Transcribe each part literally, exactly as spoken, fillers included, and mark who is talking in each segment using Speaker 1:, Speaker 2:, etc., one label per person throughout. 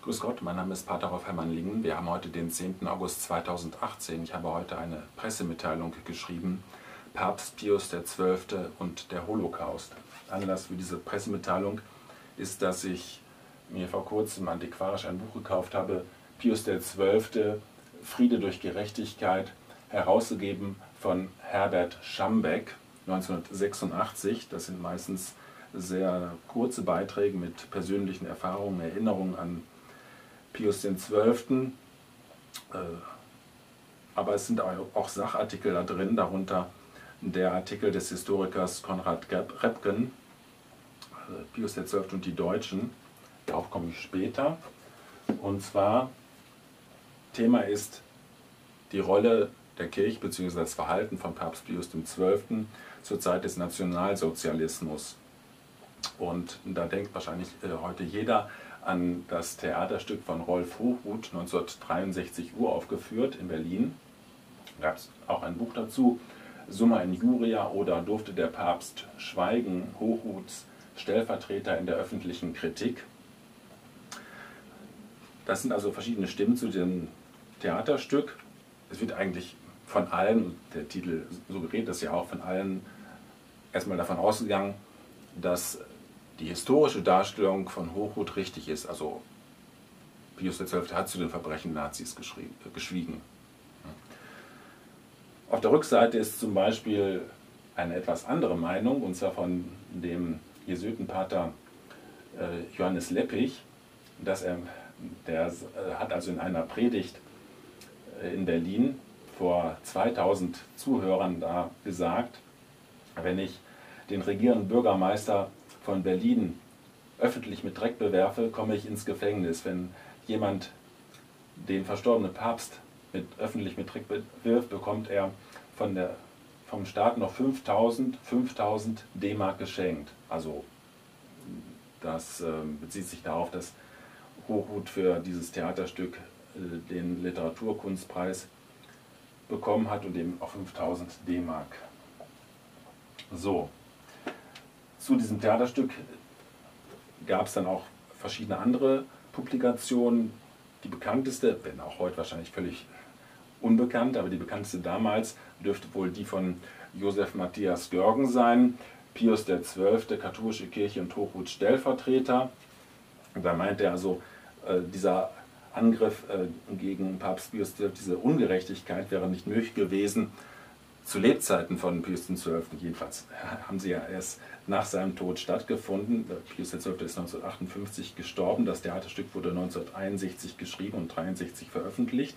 Speaker 1: Grüß Gott, mein Name ist Pater Rolf Hermann-Lingen. Wir haben heute den zehnten August zweitausendachtzehn. Ich habe heute eine Pressemitteilung geschrieben, Papst Pius der Zwölfte und der Holocaust. Anlass für diese Pressemitteilung ist, dass ich mir vor kurzem antiquarisch ein Buch gekauft habe, Pius der Zwölfte, Friede durch Gerechtigkeit, herausgegeben von Herbert Schambeck, neunzehnhundertsechsundachtzig. Das sind meistens sehr kurze Beiträge mit persönlichen Erfahrungen, Erinnerungen an Pius den Zwölften. Aber es sind auch Sachartikel da drin, darunter der Artikel des Historikers Konrad Repken, Pius der Zwölfte und die Deutschen. Darauf komme ich später. Und zwar, Thema ist die Rolle der Kirche bzw. das Verhalten von Papst Pius der Zwölfte zur Zeit des Nationalsozialismus. Und da denkt wahrscheinlich äh, heute jeder an das Theaterstück von Rolf Hochhuth, neunzehnhundertdreiundsechzig uraufgeführt in Berlin. Da gab es auch ein Buch dazu, Summa injuria oder Durfte der Papst schweigen, Hochhuths Stellvertreter in der öffentlichen Kritik. Das sind also verschiedene Stimmen zu dem Theaterstück. Es wird eigentlich von allen, der Titel suggeriert das ja auch, von allen erstmal davon ausgegangen, dass die historische Darstellung von Hochhuth richtig ist. Also Pius der Zwölfte hat zu den Verbrechen Nazis geschwiegen. Auf der Rückseite ist zum Beispiel eine etwas andere Meinung, und zwar von dem Jesuitenpater äh, Johannes Leppich, dass er, der äh, hat also in einer Predigt äh, in Berlin vor zweitausend Zuhörern da gesagt, wenn ich den regierenden Bürgermeister von Berlin öffentlich mit Dreck bewerfe, komme ich ins Gefängnis. Wenn jemand den verstorbenen Papst mit, öffentlich mit Dreck bewirft, bekommt er von der, vom Staat noch fünftausend D-Mark geschenkt. Also das äh, bezieht sich darauf, dass Hochhuth für dieses Theaterstück äh, den Literaturkunstpreis bekommen hat und eben auch fünftausend D-Mark. So. Zu diesem Theaterstück gab es dann auch verschiedene andere Publikationen. Die bekannteste, wenn auch heute wahrscheinlich völlig unbekannt, aber die bekannteste damals dürfte wohl die von Josef Matthias Görgen sein, Pius der Zwölfte, katholische Kirche und Hochhuths Stellvertreter. Da meint er also, äh, dieser Angriff äh, gegen Papst Pius der Zwölfte, diese Ungerechtigkeit wäre nicht möglich gewesen zu Lebzeiten von Pius der Zwölfte. Jedenfalls haben sie ja erst nach seinem Tod stattgefunden. Pius der Zwölfte ist neunzehnhundertachtundfünfzig gestorben. Das Theaterstück wurde neunzehnhunderteinundsechzig geschrieben und neunzehnhundertdreiundsechzig veröffentlicht.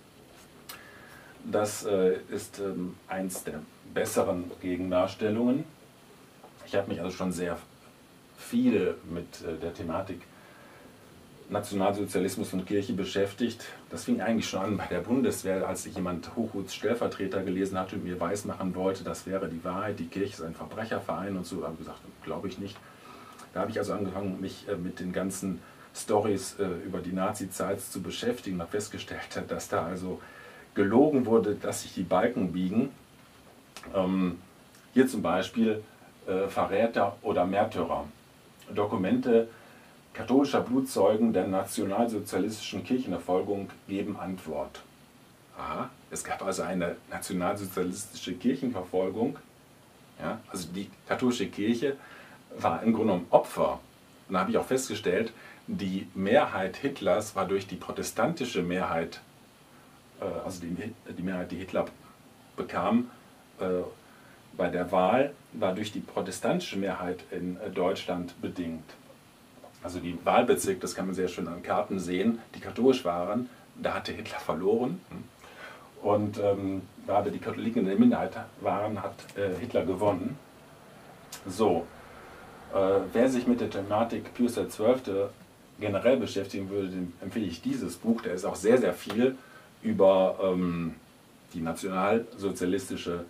Speaker 1: Das äh, ist ähm, eins der besseren Gegendarstellungen. Ich habe mich also schon sehr viel mit äh, der Thematik Nationalsozialismus und Kirche beschäftigt. Das fing eigentlich schon an bei der Bundeswehr, als jemand Hochhuths Stellvertreter gelesen hatte und mir weismachen wollte, das wäre die Wahrheit, die Kirche ist ein Verbrecherverein und so. Da habe ich gesagt, glaube ich nicht. Da habe ich also angefangen, mich äh, mit den ganzen Storys äh, über die Nazi-Zeit zu beschäftigen und habe festgestellt, dass da also gelogen wurde, dass sich die Balken biegen. Ähm, hier zum Beispiel äh, Verräter oder Märtyrer. Dokumente katholischer Blutzeugen der nationalsozialistischen Kirchenerfolgung geben Antwort. Aha, es gab also eine nationalsozialistische Kirchenverfolgung. Ja, also die katholische Kirche war im Grunde genommen Opfer. Und da habe ich auch festgestellt, die Mehrheit Hitlers war durch die protestantische Mehrheit, äh, also die, die Mehrheit, die Hitler bekam, äh, bei der Wahl, war durch die protestantische Mehrheit in äh, Deutschland bedingt. Also die Wahlbezirke, das kann man sehr schön an Karten sehen, die katholisch waren, da hatte Hitler verloren. Und ähm, da die Katholiken in der Minderheit waren, hat äh, Hitler gewonnen. So, äh, wer sich mit der Thematik Pius der Zwölfte generell beschäftigen würde, dem empfehle ich dieses Buch. Da ist auch sehr, sehr viel über ähm, die nationalsozialistische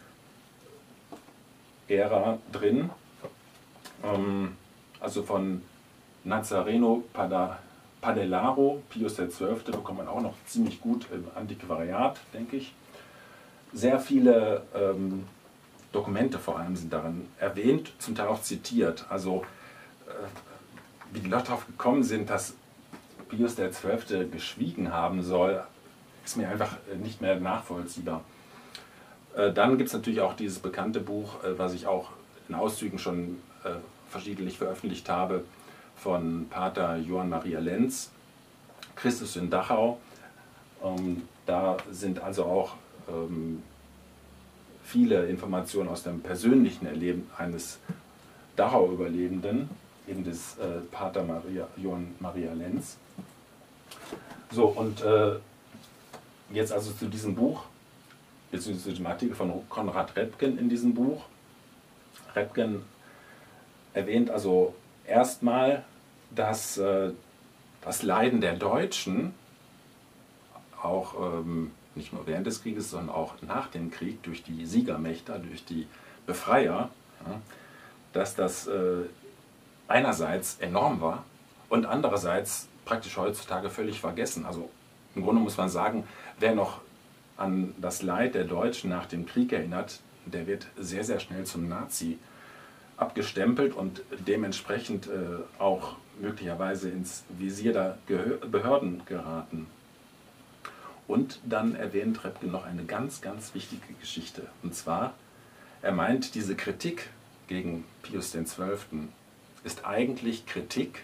Speaker 1: Ära drin. Ähm, also von Nazareno Padellaro, Pius der Zwölfte, bekommt man auch noch ziemlich gut im Antiquariat, denke ich. Sehr viele ähm, Dokumente vor allem sind darin erwähnt, zum Teil auch zitiert. Also äh, wie die Leute darauf gekommen sind, dass Pius der Zwölfte geschwiegen haben soll, ist mir einfach nicht mehr nachvollziehbar. Dann gibt es natürlich auch dieses bekannte Buch, was ich auch in Auszügen schon verschiedentlich veröffentlicht habe, von Pater Johann Maria Lenz, Christus in Dachau. Da sind also auch viele Informationen aus dem persönlichen Erleben eines Dachau-Überlebenden, eben des äh, Pater Maria, Johann Maria Lenz. So, und äh, jetzt also zu diesem Buch, beziehungsweise zu dem Artikel von Konrad Repken in diesem Buch. Repken erwähnt also erstmal, dass äh, das Leiden der Deutschen, auch ähm, nicht nur während des Krieges, sondern auch nach dem Krieg, durch die Siegermächte, durch die Befreier, ja, dass das äh, einerseits enorm war und andererseits praktisch heutzutage völlig vergessen. Also im Grunde muss man sagen, wer noch an das Leid der Deutschen nach dem Krieg erinnert, der wird sehr, sehr schnell zum Nazi abgestempelt und dementsprechend äh, auch möglicherweise ins Visier der Gehör Behörden geraten. Und dann erwähnt Repken noch eine ganz, ganz wichtige Geschichte. Und zwar, er meint, diese Kritik gegen Pius den Zwölften ist eigentlich Kritik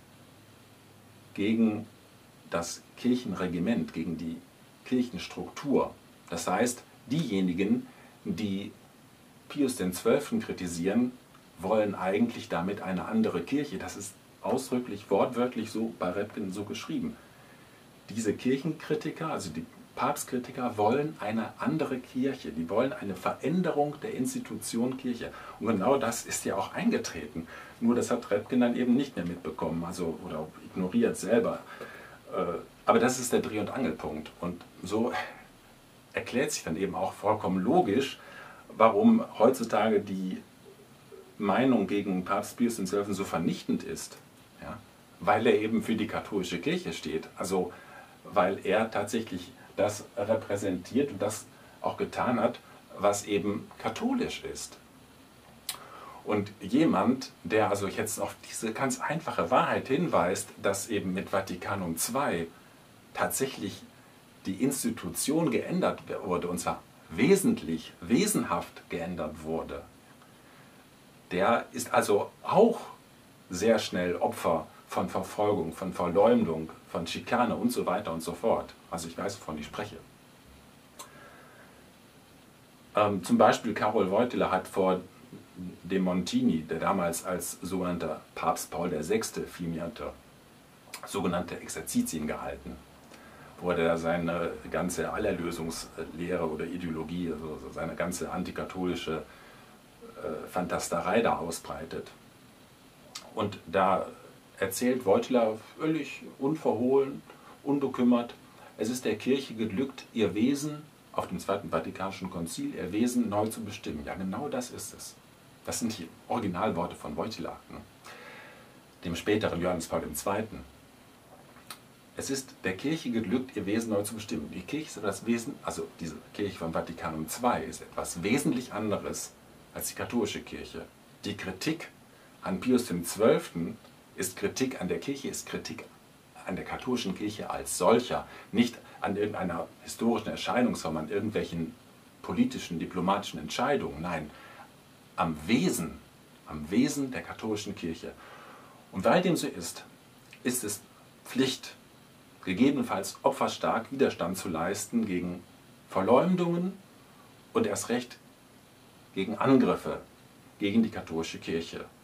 Speaker 1: gegen das Kirchenregiment, gegen die Kirchenstruktur. Das heißt, diejenigen, die Pius den Zwölften kritisieren, wollen eigentlich damit eine andere Kirche. Das ist ausdrücklich, wortwörtlich so bei Repken so geschrieben. Diese Kirchenkritiker, also die Papstkritiker, wollen eine andere Kirche. Die wollen eine Veränderung der Institution Kirche. Und genau das ist ja auch eingetreten. Nur das hat Repken dann eben nicht mehr mitbekommen, also oder ignoriert selber. Aber das ist der Dreh- und Angelpunkt. Und so erklärt sich dann eben auch vollkommen logisch, warum heutzutage die Meinung gegen Papst Pius den Zwölften so vernichtend ist. Ja? Weil er eben für die katholische Kirche steht. Also weil er tatsächlich das repräsentiert und das auch getan hat, was eben katholisch ist. Und jemand, der also jetzt auf diese ganz einfache Wahrheit hinweist, dass eben mit Vatikanum zwei tatsächlich die Institution geändert wurde, und zwar wesentlich, wesenhaft geändert wurde, der ist also auch sehr schnell Opfer von Verfolgung, von Verleumdung, von Schikane und so weiter und so fort. Also ich weiß, wovon ich spreche. Ähm, zum Beispiel Karol Wojtyła hat vor dem Montini, der damals als sogenannter Papst Paul der Sechste firmierte, sogenannte Exerzitien gehalten, wo er seine ganze Allerlösungslehre oder Ideologie, also seine ganze antikatholische äh, Fantasterei da ausbreitet. Und da erzählt Wojtyła völlig unverhohlen, unbekümmert, es ist der Kirche geglückt, ihr Wesen auf dem Zweiten Vatikanischen Konzil, ihr Wesen neu zu bestimmen. Ja, genau das ist es. Das sind die Originalworte von Wojtyła, ne? Dem späteren Johannes Paul der Zweite. Es ist der Kirche geglückt, ihr Wesen neu zu bestimmen. Die Kirche ist das Wesen, also diese Kirche von Vatikanum zwei ist etwas wesentlich anderes als die katholische Kirche. Die Kritik an Pius dem Zwölften ist Kritik an der Kirche, ist Kritik an der katholischen Kirche als solcher, nicht an irgendeiner historischen Erscheinungsform, an irgendwelchen politischen, diplomatischen Entscheidungen, nein, am Wesen, am Wesen der katholischen Kirche. Und weil dem so ist, ist es Pflicht, gegebenenfalls opferstark Widerstand zu leisten gegen Verleumdungen und erst recht gegen Angriffe gegen die katholische Kirche.